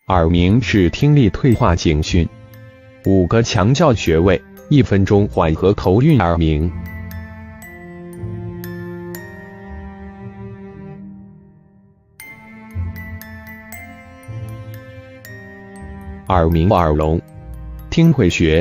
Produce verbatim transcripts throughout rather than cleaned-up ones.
耳鸣是听力退化警讯。五个强效穴位，一分钟缓和头晕耳鸣。耳鸣耳聋，听会穴。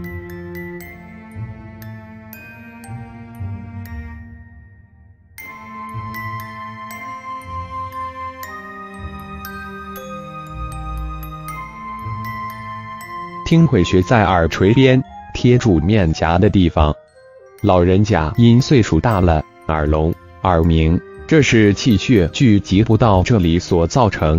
听会穴在耳垂边，贴住面颊的地方。老人家因岁数大了，耳聋、耳鸣，这是气血聚集不到这里所造成。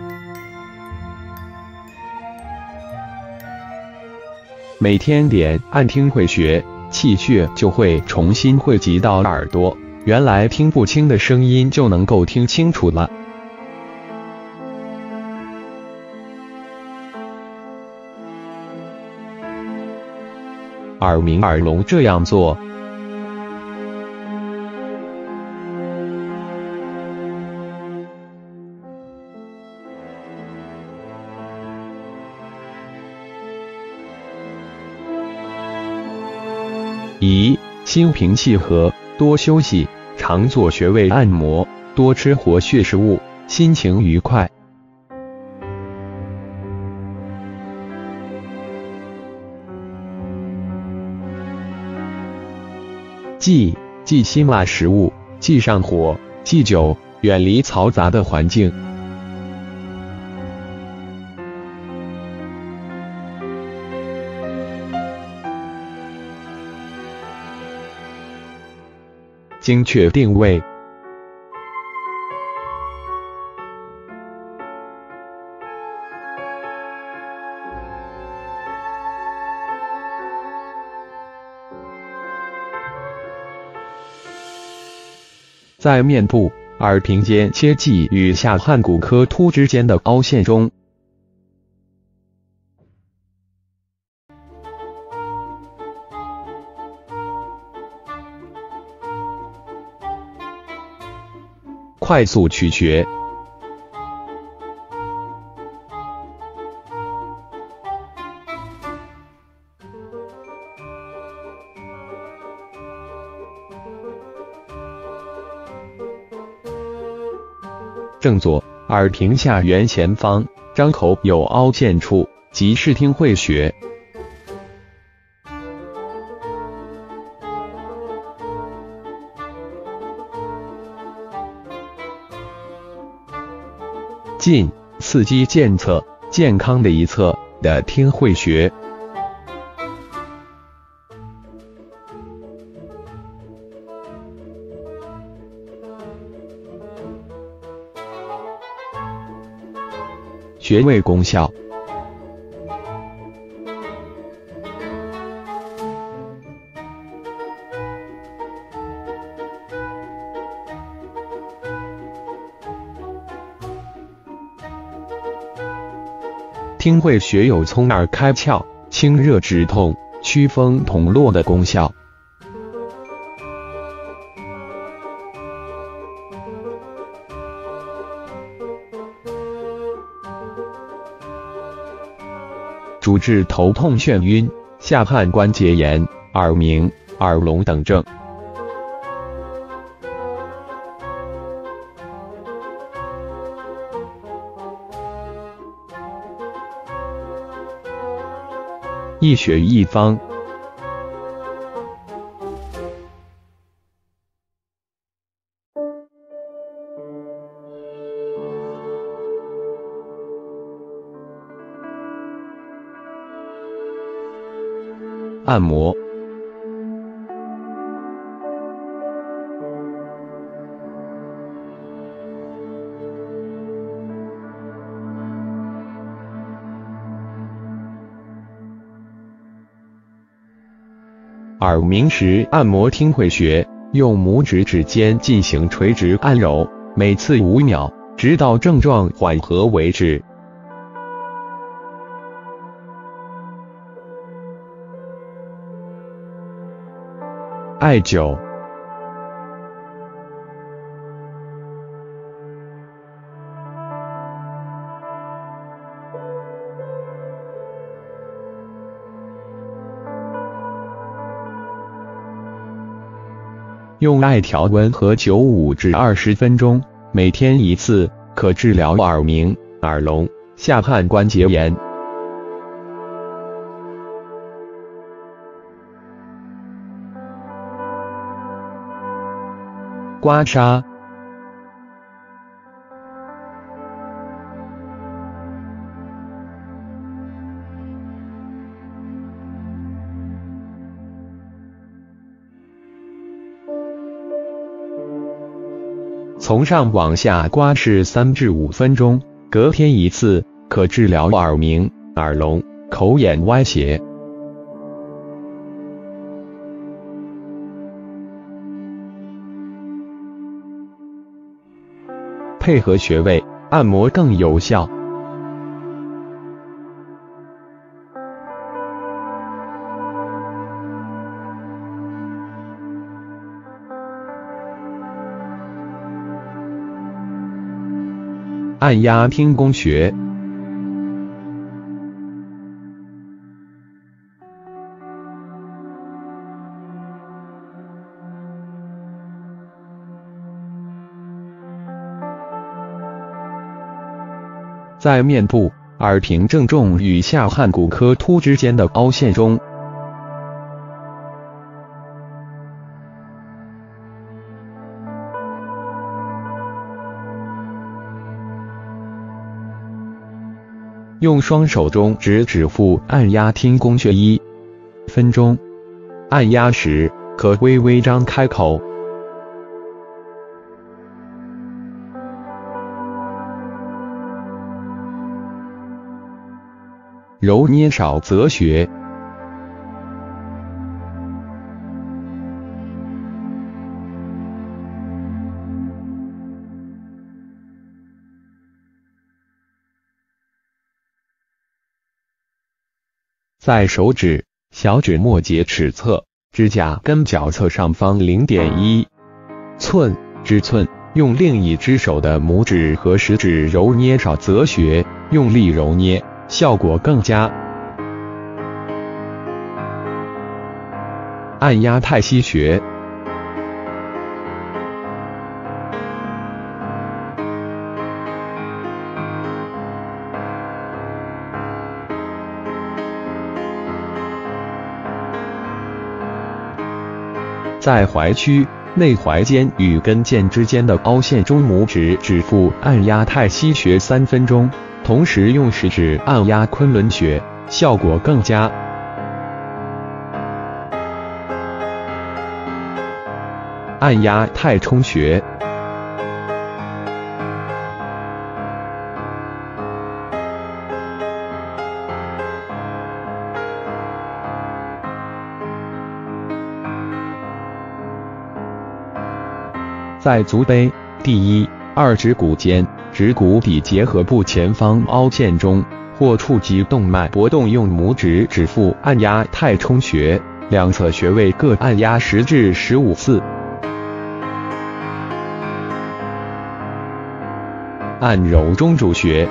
每天点按听会穴，气血就会重新汇集到耳朵，原来听不清的声音就能够听清楚了。耳鸣耳聋这样做。一、心平气和，多休息，常做穴位按摩，多吃活血食物，心情愉快。忌忌辛辣食物，忌上火，忌酒，远离嘈杂的环境。精确定位。在面部、耳屏间切忌与下颌骨髁突之间的凹陷中，快速取穴。正坐，耳屏下缘前方，张口有凹陷处，即是听会穴。近，刺激健侧，健康的一侧的听会穴。穴位功效。听会穴有聪耳开窍、清热止痛、祛风统络的功效。主治头痛眩晕、下颌关节炎、耳鸣、耳聋等症。一穴一方。按摩。耳鸣时按摩听会穴，用拇指指尖进行垂直按揉，每次五秒，直到症状缓和为止。艾灸。 用艾条温和灸五至二十分钟，每天一次，可治疗耳鸣、耳聋、下颌关节炎。刮痧。从上往下刮拭三至五分钟，隔天一次，可治疗耳鸣、耳聋、口眼歪斜。配合穴位按摩更有效。按压听宫穴。在面部、耳屏正中与下颌骨髁突之间的凹陷中，用双手中指指腹按压听宫穴一分钟，按压时可微微张开口。揉捏少泽穴。在手指、小指末节齿侧、指甲根角侧上方 零点一 寸之寸，用另一只手的拇指和食指揉捏少泽穴，用力揉捏，效果更佳。按压太溪穴。在踝区、内踝尖与跟腱之间的凹陷中，拇指指腹按压太溪穴三分钟，同时用食指按压昆仑穴，效果更佳。按压太冲穴。在足背、第一、二指骨间、指骨底结合部前方凹陷中，或触及动脉搏动，用拇指指腹按压太冲穴，两侧穴位各按压十至十五次。按揉中主穴。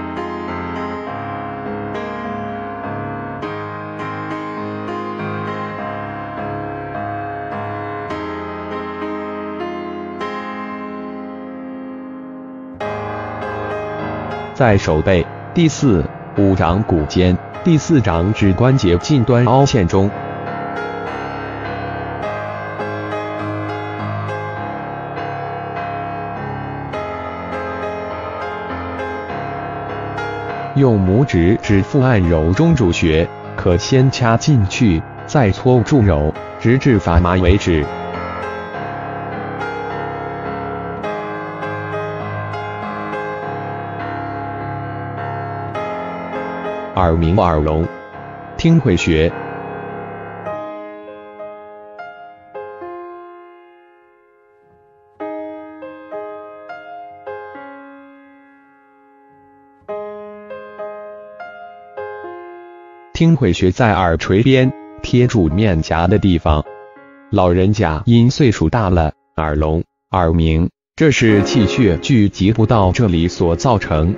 在手背、第四、五掌骨间、第四掌指关节近端凹陷中，用拇指指腹按揉中主穴，可先掐进去，再搓住揉，直至发麻为止。耳鸣、耳聋、听会穴。听会穴在耳垂边，贴住面颊的地方。老人家因岁数大了，耳聋、耳鸣，这是气血聚集不到这里所造成。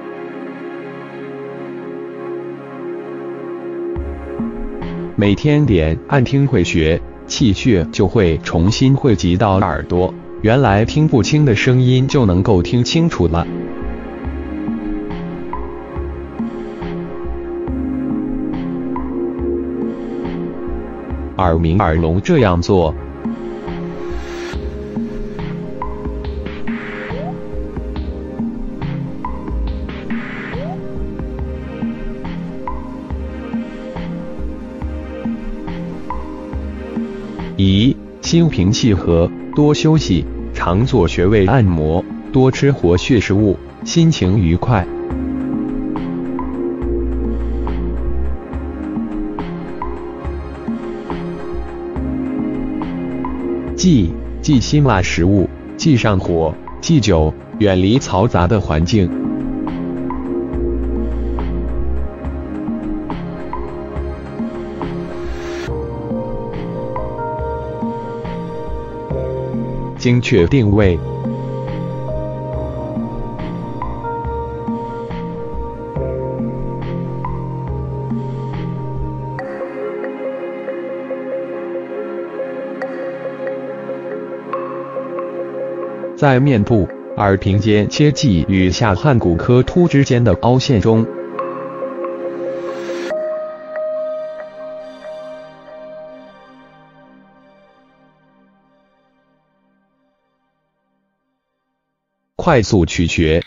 每天点按听会穴， 气血就会重新汇集到耳朵，原来听不清的声音就能够听清楚了。耳鸣耳聋这样做，一、心平气和，多休息，常做穴位按摩，多吃活血食物，心情愉快。忌忌辛辣食物，忌上火，忌酒，远离嘈杂的环境。精确定位。在面部、耳屏间切迹与下颌骨髁突之间的凹陷中，快速取穴。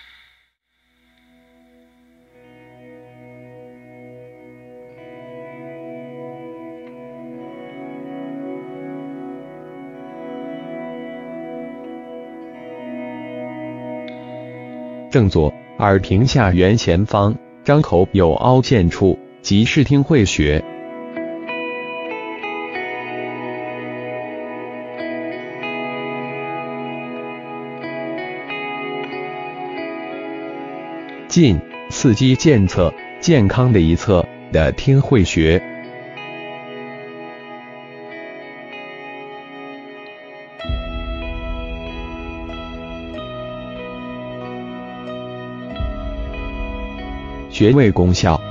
正左耳屏下缘前方，张口有凹陷处，即是听会穴。近四肌健侧，健康的一侧的听会穴。穴位功效。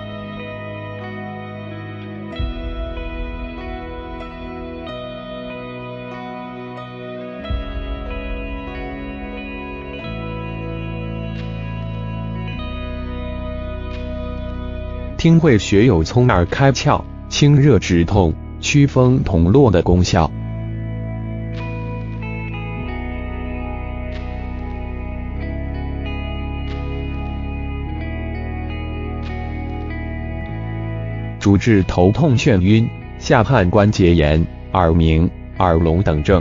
听会穴有聪耳开窍、清热止痛、祛风统络的功效。主治头痛眩晕、下颌关节炎、耳鸣、耳聋等症。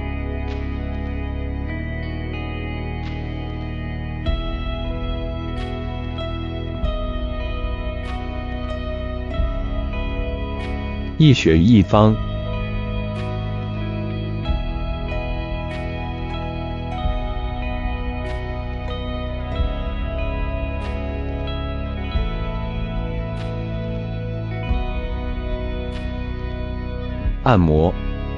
一穴一方。按摩。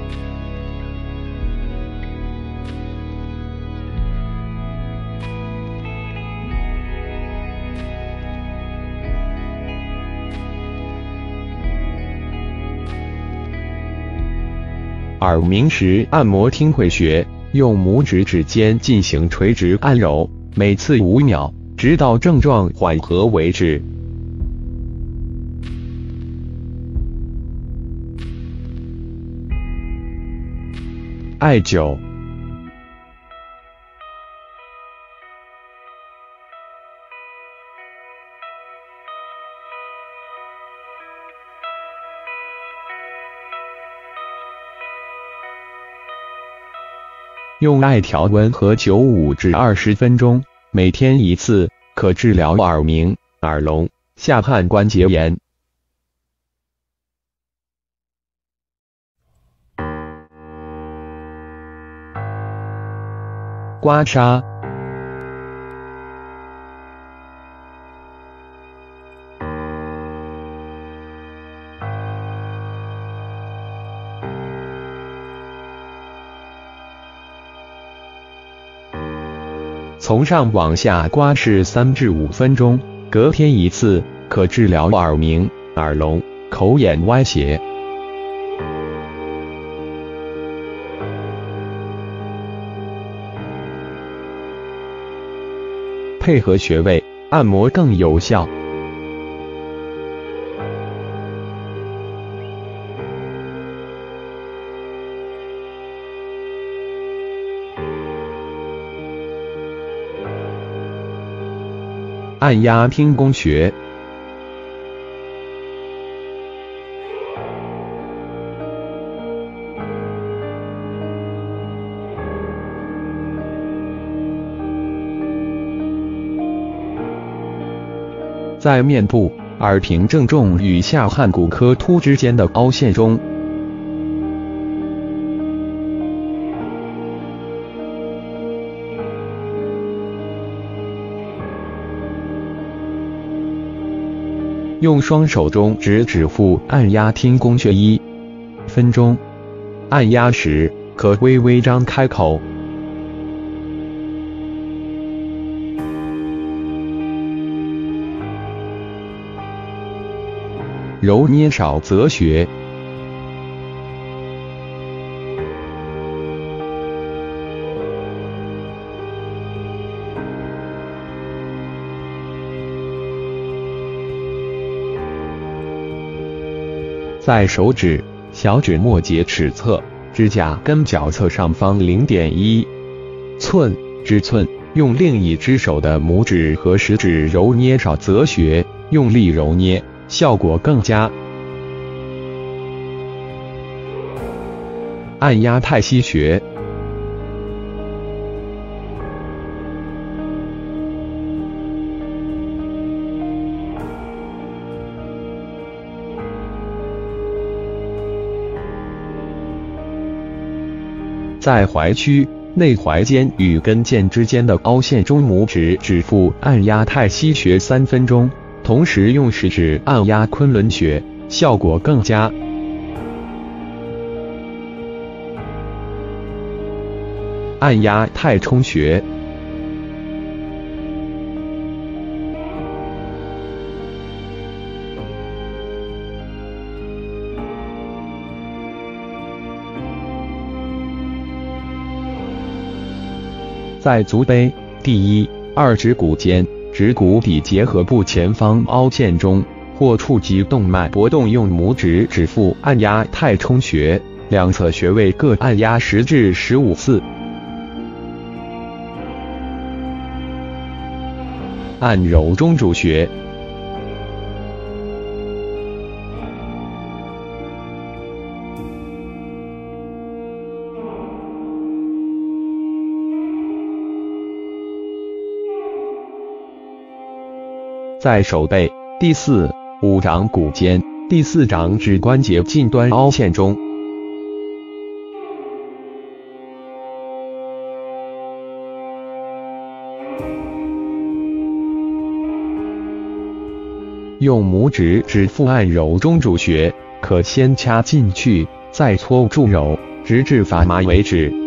耳鸣时按摩听会穴，用拇指指尖进行垂直按揉，每次五秒，直到症状缓和为止。艾灸。用艾调温和灸五至二十分钟，每天一次，可治疗耳鸣、耳聋、下颌关节炎。刮痧。从上往下刮拭三至五分钟，隔天一次，可治疗耳鸣、耳聋、口眼歪斜。 配合穴位按摩更有效。按压听宫穴。在面部、耳屏正中与下颌骨髁突之间的凹陷中，用双手中指指腹按压听宫穴一分钟。按压时可微微张开口。揉捏少泽穴。在手指、小指末节齿侧、指甲根角侧上方 零点一 寸之寸，用另一只手的拇指和食指揉捏少泽穴，用力揉捏，效果更佳。按压太溪穴。在踝区、内踝尖与跟腱之间的凹陷中，拇指指腹按压太溪穴三分钟，同时用食指按压昆仑穴，效果更佳。按压太冲穴。在足背、第一、二指骨间、指骨底结合部前方凹陷中，或触及动脉搏动，用拇指指腹按压太冲穴，两侧穴位各按压十至十五次。按揉中主穴。在手背、第四、五掌骨间、第四掌指关节近端凹陷中，用拇指指腹按揉中主穴，可先掐进去，再搓住揉，直至发麻为止。